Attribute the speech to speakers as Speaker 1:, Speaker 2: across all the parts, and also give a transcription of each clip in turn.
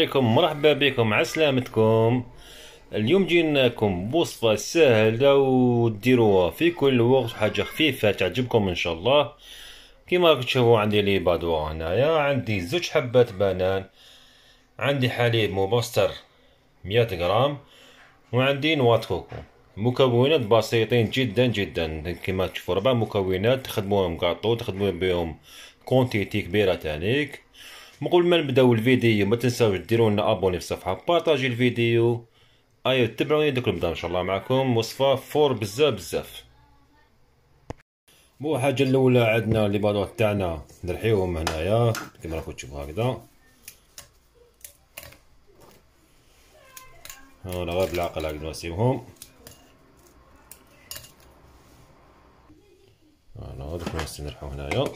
Speaker 1: عليكم، مرحبا بكم، عسلامتكم. اليوم جيناكم بوصفة سهلة وديروها في كل وقت، حاجة خفيفة تعجبكم ان شاء الله. كيما راكم تشوفوا عندي لي بادوا هنايا، عندي زوج حبات بنان، عندي حليب مبستر 100 غرام، وعندي نواة كوكو. مكونات بسيطين جدا جدا، كما تشوفوا 4 مكونات تخدموهم كاطو، تخدموا بهم كونتيتي كبيرة تانيك. قبل ما نبداو الفيديو ما تنساوش ديروا لنا ابوني في الصفحه، بارطاجي الفيديو. ايوا تبعوني دوك نبدا ان شاء الله معكم وصفه فور بزاف بزاف. بو الحاجه الاولى عندنا لي بادو تاعنا نرحيوهم هنايا كما راكم تشوفوا هكذا. هانا غير بالعقل هكذا نسيبهم. هانا دوك نرحيو هنايا.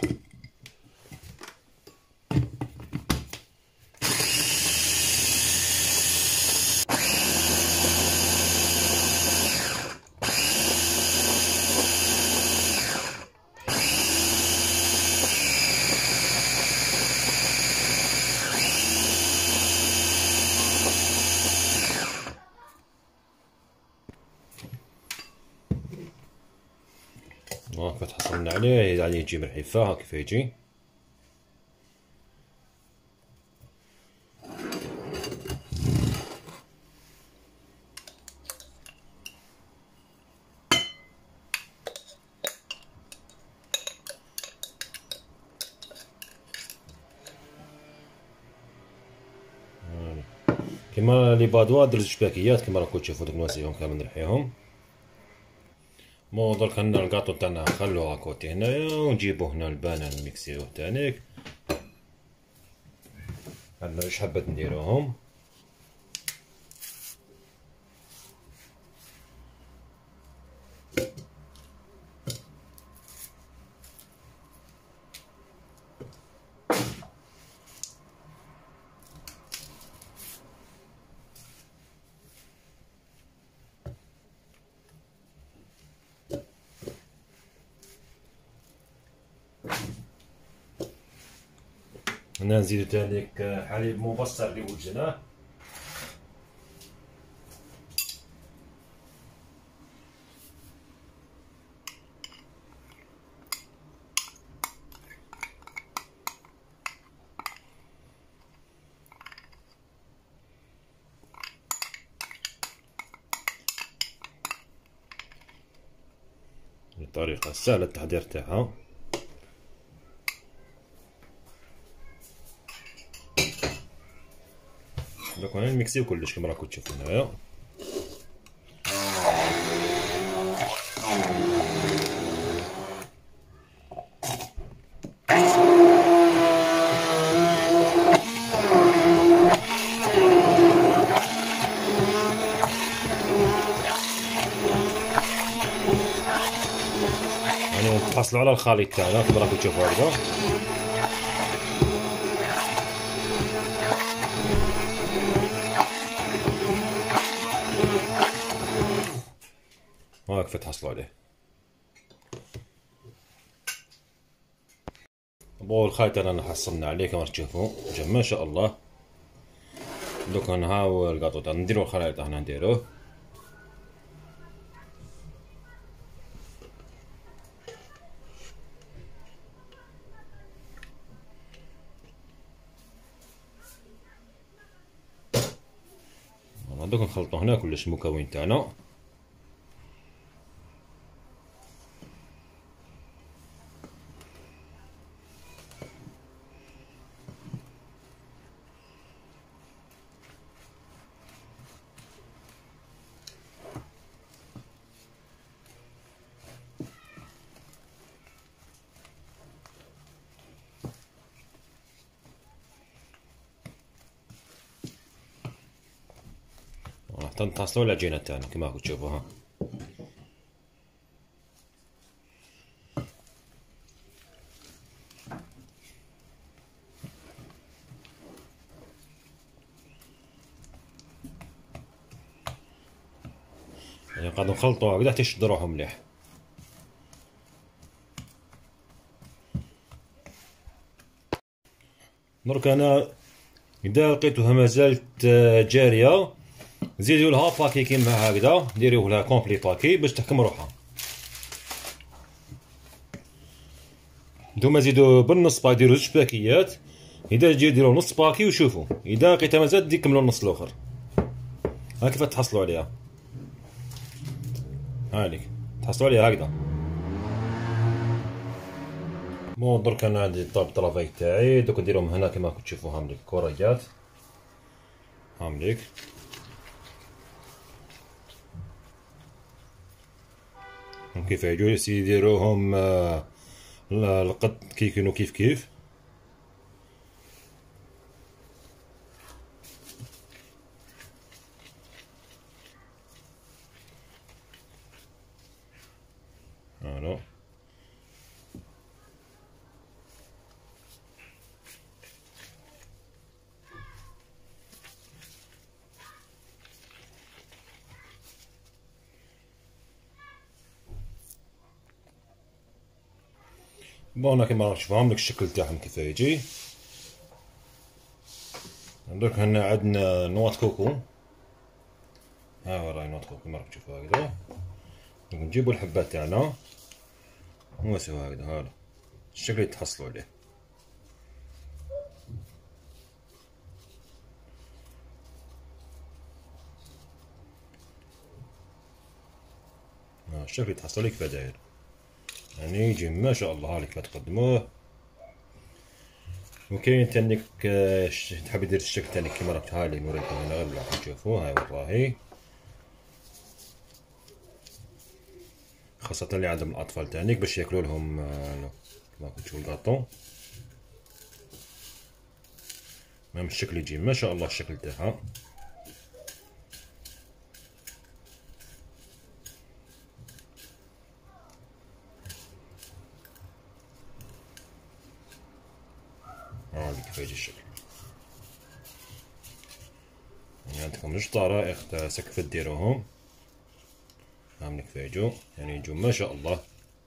Speaker 1: هاكا تحصلنا عليه، يعني يجي مرحيفه هاك كيف يجي. كيما لي بادوا درت شباكيات كيما راكم تشوفوا، دوك نواسيهم كامل نرحيهم. درك هنا الكاطو تاعنا نخلوه كوتي هنايا، ونجيبو هنا البانان نميكسيوه تانيك. عندنا جوج حبات نديروهم. هنا نزيدو تانيك حليب مبستر اللي وجدناه. بطريقة سهلة التحضير تاعها. دوك هنا نميكسيو كلش كيما راكم تشوفوا هنايا. يعني نتحصلوا على الخليط تاعنا كيما راكم تشوفوا هكذا. هاك تحصلوا عليه. بو الخليط انا حصلنا عليه كما تشوفوا جا ما شاء الله. دوك نهاو الكاطو تاعنا نديرو الخليط هنا نديروه. دوك نخلطو هنا كلش المكون تاعنا. حتى نتصلوا العجينه تاعنا كما راكم تشوفوا. ها يعني قاعد نخلطوها هكذا حتى يشد روحهم مليح. درك انا اذا لقيتوها مازالت جاريه زيدوا لها باكي كيما هكذا، ديريوه لها كومبلي باكي باش تحكم روحها. نتوما زيدوا بالنص باكي، ديروا زوج باكيات. اذا تجيو ديروا نص باكي وشوفوا، اذا لقيتها مازالت دي كملوا النص الاخر. ها كيف تحصلوا عليها، هانيك تحصلوا عليها هكذا. بون درك انا عندي الطرافاي تاعي، دوك نديرهم هنا كما راكم تشوفوا. هامليك كوريات، هامليك كيف يجوا يديروهم القد كي يكونوا كيف كيف. فوالا بون كيما راك تشوفوا هامليك الشكل تاعهم كيف يجي. درك هنا عندنا نواة كوكو، ها هو راهي نواة كوكو كيما راك تشوفوا هكذا. نجيبوا الحبات تاعنا ونسووا هكذا، هذا الشكل اللي تحصلوا عليه. الشكل اللي تحصل لك كيف داير، يعني يجي ما شاء الله. هالك تقدموه. وكاين تانيك تحب دير الشكل تانيك كيما راك هالي نوريكم هنا غير راح تشوفوا. هاي والله خاصة اللي عندهم الأطفال تانيك باش ياكلوا لهم كيما راكم تشوفوا الكاطون. مام الشكل يجي ما شاء الله الشكل تاعها. هاذي كيف يجي الشكل. يعني عندكم جوج طرائق تاع كيف ديروهم. هاهم كيف يجو، يعني يجو ما شاء الله.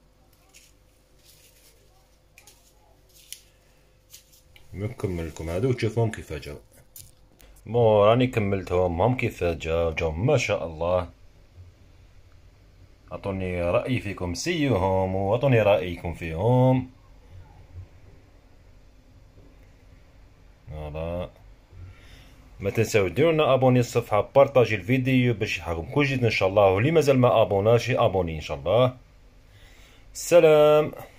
Speaker 1: نكمل لكم هادو وتشوفوهم كيف جاو. بون راني كملتهم، هم كيف جاو ما شاء الله. اعطوني رأي فيكم، سيوهم واعطوني رأيكم فيهم. فوالا ما تنساو ديروا لنا ابوني الصفحه، بارطاجي الفيديو باش يحقكم كل جديد ان شاء الله. واللي مازال ما ابوناش ابوني ان شاء الله. سلام.